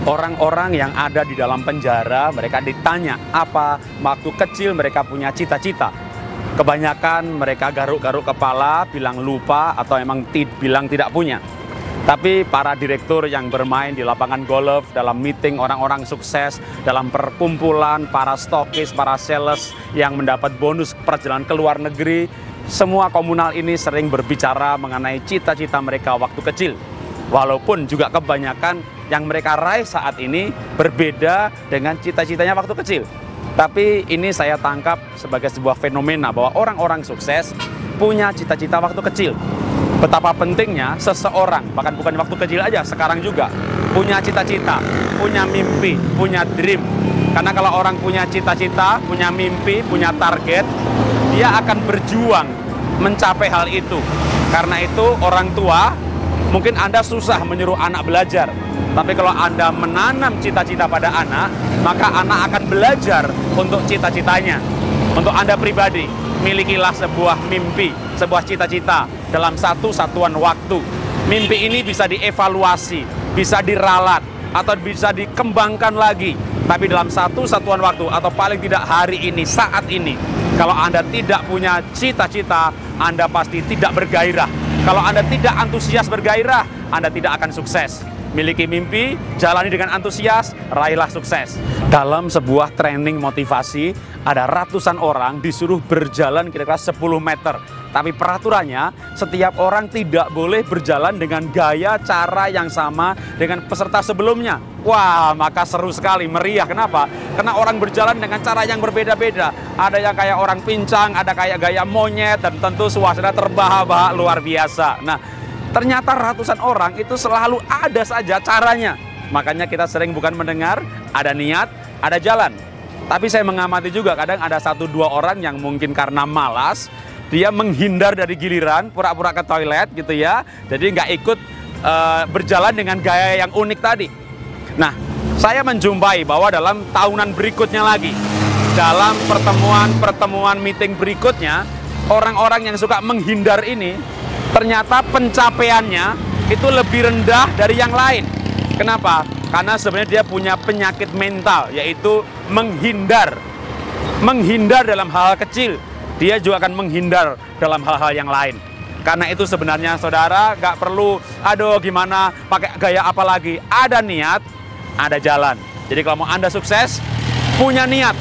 Orang-orang yang ada di dalam penjara, mereka ditanya apa waktu kecil mereka punya cita-cita. Kebanyakan mereka garuk-garuk kepala, bilang lupa atau emang bilang tidak punya. Tapi para direktur yang bermain di lapangan golf, dalam meeting orang-orang sukses, dalam perkumpulan para stokis, para sales yang mendapat bonus perjalanan ke luar negeri, semua komunal ini sering berbicara mengenai cita-cita mereka waktu kecil. Walaupun juga kebanyakan yang mereka raih saat ini berbeda dengan cita-citanya waktu kecil. Tapi ini saya tangkap sebagai sebuah fenomena bahwa orang-orang sukses punya cita-cita waktu kecil. Betapa pentingnya seseorang, bahkan bukan waktu kecil aja, sekarang juga punya cita-cita, punya mimpi, punya dream. Karena kalau orang punya cita-cita, punya mimpi, punya target, dia akan berjuang mencapai hal itu. Karena itu orang tua, mungkin Anda susah menyuruh anak belajar. Tapi kalau Anda menanam cita-cita pada anak, maka anak akan belajar untuk cita-citanya. Untuk Anda pribadi, milikilah sebuah mimpi, sebuah cita-cita dalam satu satuan waktu. Mimpi ini bisa dievaluasi, bisa diralat, atau bisa dikembangkan lagi. Tapi dalam satu satuan waktu, atau paling tidak hari ini, saat ini, kalau Anda tidak punya cita-cita, Anda pasti tidak bergairah. Kalau Anda tidak antusias bergairah, Anda tidak akan sukses. Miliki mimpi, jalani dengan antusias, raihlah sukses. Dalam sebuah training motivasi, ada ratusan orang disuruh berjalan kira-kira 10 meter. Tapi peraturannya, setiap orang tidak boleh berjalan dengan gaya cara yang sama dengan peserta sebelumnya. Wah, maka seru sekali, meriah. Kenapa? Karena orang berjalan dengan cara yang berbeda-beda. Ada yang kayak orang pincang, ada kayak gaya monyet, dan tentu suasana terbahak-bahak luar biasa. Nah, ternyata ratusan orang itu selalu ada saja caranya. Makanya kita sering bukan mendengar, ada niat, ada jalan. Tapi saya mengamati juga kadang ada 1-2 orang yang mungkin karena malas, dia menghindar dari giliran, pura-pura ke toilet gitu ya. Jadi nggak ikut berjalan dengan gaya yang unik tadi. Nah, saya menjumpai bahwa dalam tahunan berikutnya lagi, dalam pertemuan meeting berikutnya, orang-orang yang suka menghindar ini, ternyata pencapaiannya itu lebih rendah dari yang lain. Kenapa? Karena sebenarnya dia punya penyakit mental, yaitu menghindar. Menghindar dalam hal kecil, dia juga akan menghindar dalam hal-hal yang lain. Karena itu sebenarnya saudara gak perlu, aduh gimana, pakai gaya apa lagi. Ada niat, ada jalan. Jadi kalau mau Anda sukses, punya niat.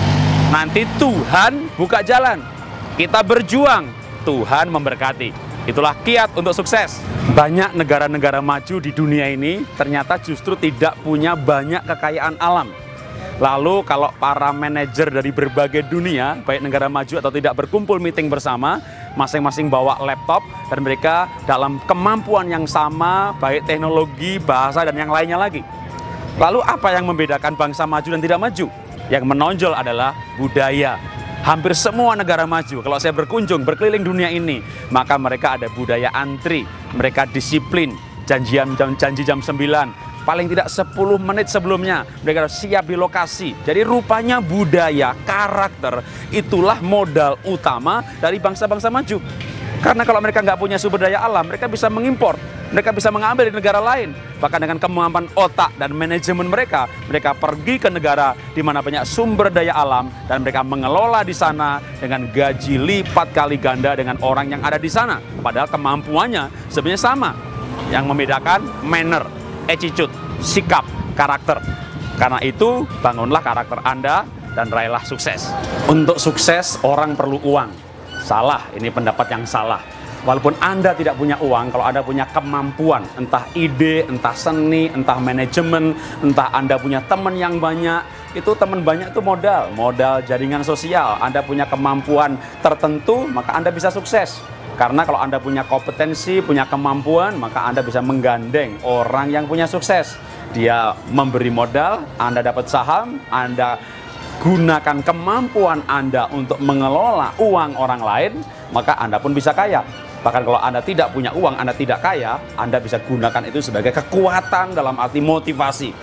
Nanti Tuhan buka jalan. Kita berjuang, Tuhan memberkati. Itulah kiat untuk sukses. Banyak negara-negara maju di dunia ini ternyata justru tidak punya banyak kekayaan alam. Lalu kalau para manajer dari berbagai dunia, baik negara maju atau tidak, berkumpul meeting bersama, masing-masing bawa laptop, dan mereka dalam kemampuan yang sama, baik teknologi, bahasa, dan yang lainnya lagi. Lalu apa yang membedakan bangsa maju dan tidak maju? Yang menonjol adalah budaya. Hampir semua negara maju, kalau saya berkunjung, berkeliling dunia ini, maka mereka ada budaya antri, mereka disiplin, janji jam 9, paling tidak 10 menit sebelumnya, mereka harus siap di lokasi. Jadi rupanya budaya, karakter, itulah modal utama dari bangsa-bangsa maju. Karena kalau mereka nggak punya sumber daya alam, mereka bisa mengimpor, mereka bisa mengambil di negara lain. Bahkan dengan kemampuan otak dan manajemen mereka pergi ke negara di mana banyak sumber daya alam, dan mereka mengelola di sana dengan gaji lipat kali ganda dengan orang yang ada di sana. Padahal kemampuannya sebenarnya sama. Yang membedakan manner, attitude, sikap, karakter. Karena itu, bangunlah karakter Anda dan raihlah sukses. Untuk sukses, orang perlu uang. Salah, ini pendapat yang salah. Walaupun Anda tidak punya uang, kalau Anda punya kemampuan, entah ide, entah seni, entah manajemen, entah Anda punya teman yang banyak, itu teman banyak itu modal jaringan sosial. Anda punya kemampuan tertentu, maka Anda bisa sukses. Karena kalau Anda punya kompetensi, punya kemampuan, maka Anda bisa menggandeng orang yang punya sukses. Dia memberi modal, Anda dapat saham, Anda gunakan kemampuan Anda untuk mengelola uang orang lain, maka Anda pun bisa kaya. Bahkan kalau Anda tidak punya uang, Anda tidak kaya, Anda bisa gunakan itu sebagai kekuatan dalam arti motivasi.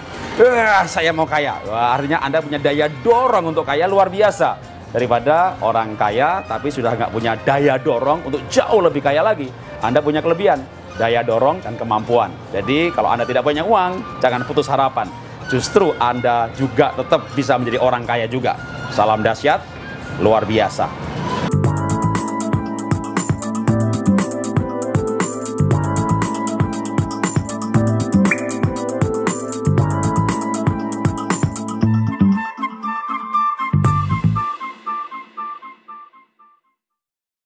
Saya mau kaya. Wah, artinya Anda punya daya dorong untuk kaya luar biasa. Daripada orang kaya tapi sudah nggak punya daya dorong untuk jauh lebih kaya lagi. Anda punya kelebihan, daya dorong dan kemampuan. Jadi kalau Anda tidak punya uang, jangan putus harapan. justru Anda juga tetap bisa menjadi orang kaya juga. Salam dahsyat, luar biasa.